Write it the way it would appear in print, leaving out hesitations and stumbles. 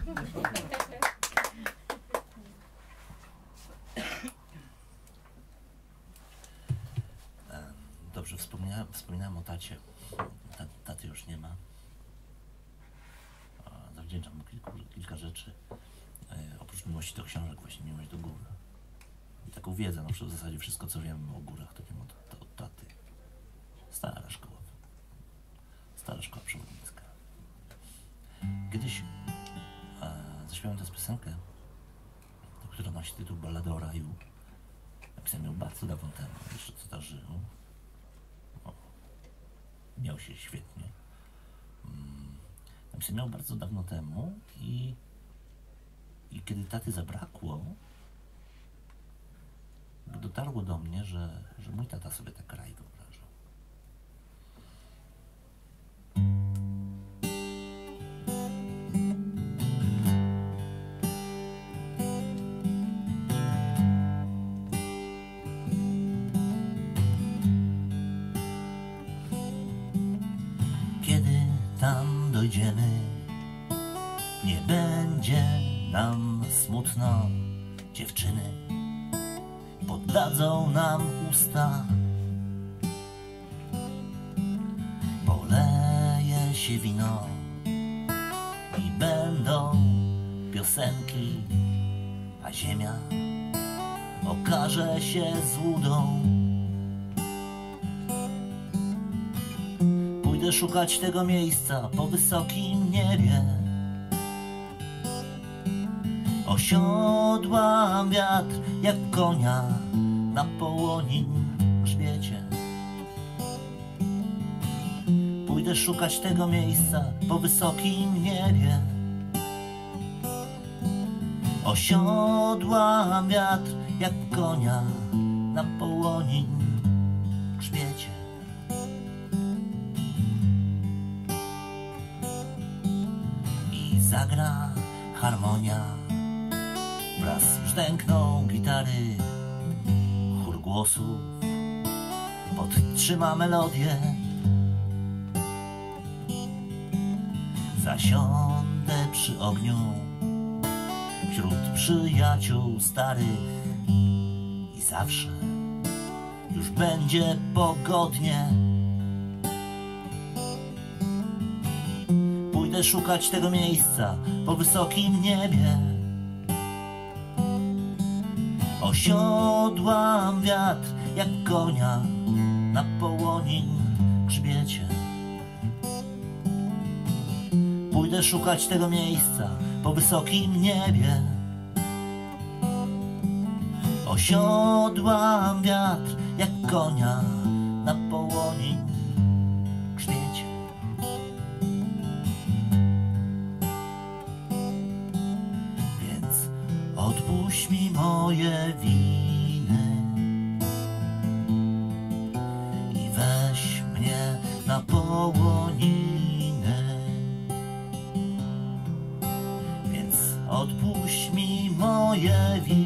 Dobrze, wspominałem o tacie. Taty już nie ma. Zawdzięczam mu kilka rzeczy. Oprócz miłości do książek, właśnie miłość do gór. I taką wiedzę, no w zasadzie wszystko, co wiem o górach, to wiem od taty. Stara szkoła. Stara szkoła przewodnicka. Kiedyś zaśpiewałem tę piosenkę, która nosi tytuł Ballada o raju. Napisałem ją bardzo dawno temu, jeszcze co ta żył. Miał się świetnie. Napisałem ją bardzo dawno temu i kiedy taty zabrakło, dotarło do mnie, że mój tata sobie tak raj wyobrażał. Kiedy tam dojdziemy, nie będzie nam smutno, dziewczyny poddadzą nam usta. Poleje się wino i będą piosenki, a ziemia okaże się złudą. Pójdę szukać tego miejsca po wysokim niebie. Osiodłam wiatr jak konia na połonim grzbiecie. Pójdę szukać tego miejsca po wysokim niebie. Osiodłam wiatr jak konia na połonim grzbiecie. I zagra harmonia wraz z brzdękną gitary. Chór głosów podtrzyma melodię. Zasiądę przy ogniu wśród przyjaciół starych i zawsze już będzie pogodnie. Pójdę szukać tego miejsca po wysokim niebie. Osiodłam wiatr jak konia na połonim grzbiecie. Pójdę szukać tego miejsca po wysokim niebie. Osiodłam wiatr jak konia na połonim grzbiecie. Więc odpuść mi moje winy i weź mnie na połoniny. Więc odpuść mi moje winy